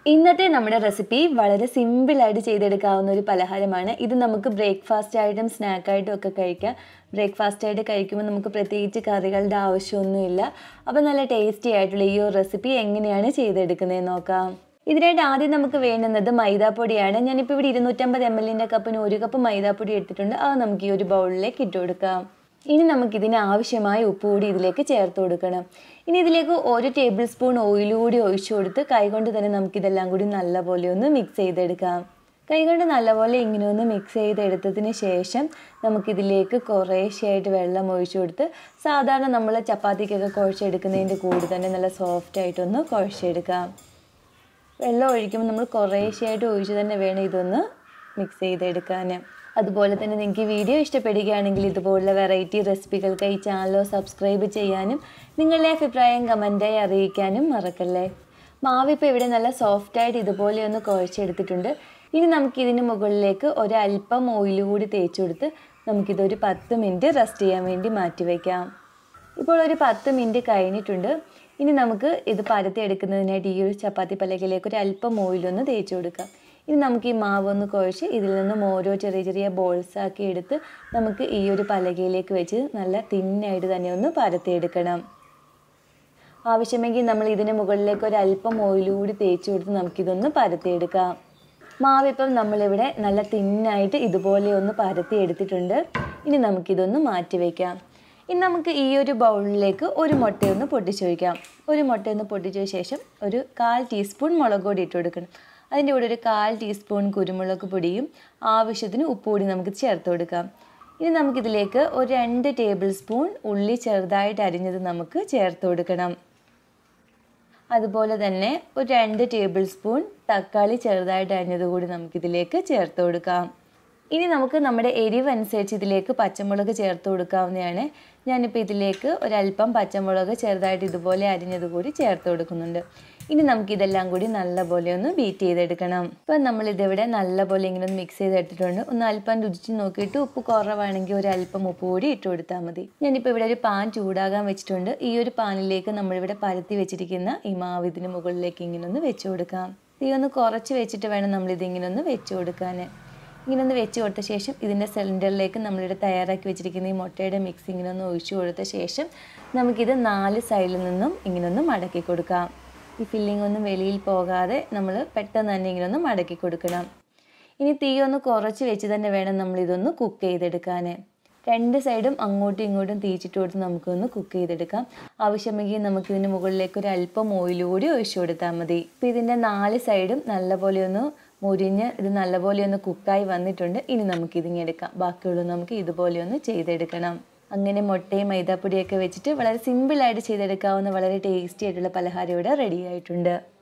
ഇന്നത്തെ നമ്മുടെ റെസിപ്പി വളരെ സിമ്പിൾ ആയിട്ട് ചെയ്തെടുക്കാവുന്ന ഒരു പലഹാരമാണ്. ഇത് നമുക്ക് ബ്രേക്ക്ഫാസ്റ്റ് ആയിട്ടും സ്നാക്ക് ആയിട്ടും ഒക്കെ കഴിക്കാം. ബ്രേക്ക്ഫാസ്റ്റ് ആയിട്ട് കഴിക്കുമ്പോൾ നമുക്ക് പ്രത്യേകിച്ച് കറികളുടെ ആവശ്യമൊന്നുമില്ല. അപ്പോൾ നല്ല ടേസ്റ്റി ആയിട്ടുള്ള ഈ ഒരു റെസിപ്പി എങ്ങനെയാണ് ചെയ്തെടുക്കുന്നതെന്ന് നോക്കാം. ഇതിനായിട്ട് ആദ്യം നമുക്ക് വേണ്ടുന്നത് മൈദാപ്പൊടിയാണ്. ഞാനിപ്പോൾ ഇവിടെ 250 ml കപ്പിന് 1 കപ്പ് മൈദാപ്പൊടി എടുത്തിട്ടുണ്ട്. അത് നമുക്ക് ഈ ഒരു ബൗളിലേക്ക് ഇട്ട് കൊടുക്കാം. ഇനി നമുക്കിതിന് ആവശ്യമായ ഉപ്പ് കൂടി ഇതിലേക്ക് ചേർത്ത് കൊടുക്കണം. ഇനി ഇതിലേക്ക് 1 ടേബിൾ സ്പൂൺ ഓയിൽ കൂടി ഒഴിച്ചു കൊടുത്ത് കൈകൊണ്ട് തന്നെ നമുക്കിതെല്ലാം കൂടി നല്ലപോലെ ഒന്ന് മിക്സ് ചെയ്തെടുക്കാം. കൈകൊണ്ട് നല്ലപോലെ ഇങ്ങനെ ഒന്ന് മിക്സ് ചെയ്തെടുത്തതിന് ശേഷം നമുക്കിതിലേക്ക് കുറേശ്ശെയായിട്ട് വെള്ളം ഒഴിച്ചു കൊടുത്ത് സാധാരണ നമ്മൾ ചപ്പാത്തിക്കൊക്കെ കുഴച്ചെടുക്കുന്നതിൻ്റെ കൂടെ തന്നെ നല്ല സോഫ്റ്റായിട്ടൊന്ന് കുഴച്ചെടുക്കാം. വെള്ളം ഒഴിക്കുമ്പോൾ നമ്മൾ കുറേശ്ശെയായിട്ട് ഒഴിച്ച് തന്നെ വേണം ഇതൊന്ന് മിക്സ് ചെയ്തെടുക്കാൻ. അതുപോലെ തന്നെ നിങ്ങൾക്ക് ഈ വീഡിയോ ഇഷ്ടപ്പെടുകയാണെങ്കിൽ ഇതുപോലുള്ള വെറൈറ്റി റെസിപ്പികൾക്ക് ഈ ചാനൽ സബ്സ്ക്രൈബ് ചെയ്യാനും നിങ്ങളുടെ അഭിപ്രായം കമൻറ്റായി അറിയിക്കാനും മറക്കല്ലേ. മാവിപ്പോൾ ഇവിടെ നല്ല സോഫ്റ്റായിട്ട് ഇതുപോലെ ഒന്ന് കുഴച്ചെടുത്തിട്ടുണ്ട്. ഇനി നമുക്കിതിന് മുകളിലേക്ക് ഒരല്പം ഓയിൽ കൂടി തേച്ച് കൊടുത്ത് നമുക്കിതൊരു 10 മിനിറ്റ് റെസ്റ്റ് ചെയ്യാൻ വേണ്ടി മാറ്റി വയ്ക്കാം. ഇപ്പോൾ ഒരു 10 മിനിറ്റ് കഴിഞ്ഞിട്ടുണ്ട്. ഇനി നമുക്ക് ഇത് പരത്തിയെടുക്കുന്നതിനായിട്ട് ഈ ഒരു ചപ്പാത്തി പലകയിലേക്ക് ഒരു അല്പം ഓയിലൊന്ന് തേച്ച് കൊടുക്കാം. ഇനി നമുക്ക് ഈ മാവ് ഒന്ന് കുഴച്ച് ഇതിൽ നിന്നും ഓരോ ചെറിയ ചെറിയ ബോൾസാക്കി എടുത്ത് നമുക്ക് ഈ ഒരു പലകയിലേക്ക് വെച്ച് നല്ല തിന്നായിട്ട് തന്നെ ഒന്ന് പരത്തിയെടുക്കണം. ആവശ്യമെങ്കിൽ നമ്മൾ ഇതിന് മുകളിലേക്ക് ഒരു അല്പം ഓയിൽ കൂടി തേച്ച് കൊടുത്ത് നമുക്കിതൊന്ന് പരത്തിയെടുക്കാം. മാവിപ്പം നമ്മളിവിടെ നല്ല തിന്നായിട്ട് ഇതുപോലെ ഒന്ന് പരത്തിയെടുത്തിട്ടുണ്ട്. ഇനി നമുക്കിതൊന്ന് മാറ്റി വയ്ക്കാം. ഇനി നമുക്ക് ഈ ഒരു ബൗളിലേക്ക് ഒരു മുട്ടയൊന്ന് പൊട്ടിച്ചൊഴിക്കാം. ഒരു മുട്ടയൊന്ന് പൊട്ടിച്ച ശേഷം ഒരു 1/4 ടീസ്പൂൺ മുളക് പൊടി ഇട്ട് കൊടുക്കണം. അതിൻ്റെ കൂടെ ഒരു 1/4 ടീസ്പൂൺ കുരുമുളക് പൊടിയും ആവശ്യത്തിന് ഉപ്പ് കൂടി നമുക്ക് ചേർത്ത് കൊടുക്കാം. ഇനി നമുക്കിതിലേക്ക് ഒരു 2 ടേബിൾ സ്പൂൺ ഉള്ളി ചെറുതായിട്ട് അരിഞ്ഞത് നമുക്ക് ചേർത്ത് കൊടുക്കണം. അതുപോലെ തന്നെ ഒരു 2 ടേബിൾ സ്പൂൺ തക്കാളി ചെറുതായിട്ട് അരിഞ്ഞത് കൂടി നമുക്കിതിലേക്ക് ചേർത്ത് കൊടുക്കാം. ഇനി നമുക്ക് നമ്മുടെ എരിവ് അനുസരിച്ച് ഇതിലേക്ക് പച്ചമുളക് ചേർത്ത് കൊടുക്കാവുന്നതാണ്. ഞാനിപ്പോൾ ഇതിലേക്ക് ഒരല്പം പച്ചമുളക് ചെറുതായിട്ട് ഇതുപോലെ അരിഞ്ഞത് കൂടി ചേർത്ത് കൊടുക്കുന്നുണ്ട്. ഇനി നമുക്കിതെല്ലാം കൂടി നല്ലപോലെ ഒന്ന് ബീറ്റ് ചെയ്തെടുക്കണം. ഇപ്പം നമ്മളിതിവിടെ നല്ലപോലെ ഇങ്ങനെ ഒന്ന് മിക്സ് ചെയ്തെടുത്തിട്ടുണ്ട്. ഒന്ന് അല്പം രുചിച്ച് നോക്കിയിട്ട് ഉപ്പ് കുറവാണെങ്കിൽ ഒരല്പം ഉപ്പ് കൂടി ഇട്ട് കൊടുത്താൽ മതി. ഞാനിപ്പോൾ ഇവിടെ ഒരു പാൻ ചൂടാകാൻ വെച്ചിട്ടുണ്ട്. ഈ ഒരു പാനിലേക്ക് നമ്മളിവിടെ പരത്തി വെച്ചിരിക്കുന്ന ഈ മാവ് ഇതിന് മുകളിലേക്ക് ഇങ്ങനെ ഒന്ന് വെച്ച് കൊടുക്കാം. തീ ഒന്ന് കുറച്ച് വെച്ചിട്ട് വേണം നമ്മളിതിങ്ങനെ ഒന്ന് വെച്ച് കൊടുക്കാൻ. ഇങ്ങനെ ഒന്ന് വെച്ച് കൊടുത്ത ശേഷം ഇതിൻ്റെ സിലിണ്ടറിലേക്ക് നമ്മളിവിടെ തയ്യാറാക്കി വെച്ചിരിക്കുന്ന ഈ മുട്ടയുടെ മിക്സ് ഇങ്ങനെ ഒന്ന് ഒഴിച്ചു കൊടുത്ത ശേഷം നമുക്കിത് 4 സൈഡിൽ നിന്നും ഇങ്ങനെ ഒന്ന് മടക്കി കൊടുക്കാം. ഈ ഫില്ലിംഗ് ഒന്നും വെളിയിൽ പോകാതെ നമ്മൾ പെട്ടെന്ന് തന്നെ ഇങ്ങനെ ഒന്ന് മടക്കി കൊടുക്കണം. ഇനി തീ ഒന്ന് കുറച്ച് വെച്ച് തന്നെ വേണം നമ്മളിതൊന്ന് കുക്ക് ചെയ്തെടുക്കാൻ. 2 സൈഡും അങ്ങോട്ടും ഇങ്ങോട്ടും തീച്ചിട്ട് കൊടുത്ത് നമുക്കൊന്ന് കുക്ക് ചെയ്തെടുക്കാം. ആവശ്യമെങ്കിൽ നമുക്കിതിന് മുകളിലേക്ക് ഒരു അല്പം ഓയിൽ കൂടി ഒഴിച്ചു കൊടുത്താൽ മതി. ഇപ്പോൾ ഇതിൻ്റെ 4 സൈഡും നല്ലപോലെ ഒന്ന് മുരിഞ്ഞ് ഇത് നല്ലപോലെ ഒന്ന് കുക്കായി വന്നിട്ടുണ്ട്. ഇനി നമുക്കിതിങ്ങെടുക്കാം. ബാക്കിയുള്ളത് നമുക്ക് ഇതുപോലെ ഒന്ന് ചെയ്തെടുക്കണം. അങ്ങനെ മുട്ടയും മൈദാപ്പൊടിയൊക്കെ വെച്ചിട്ട് വളരെ സിമ്പിളായിട്ട് ചെയ്തെടുക്കാവുന്ന വളരെ ടേസ്റ്റി ആയിട്ടുള്ള പലഹാരം ഇവിടെ റെഡി ആയിട്ടുണ്ട്.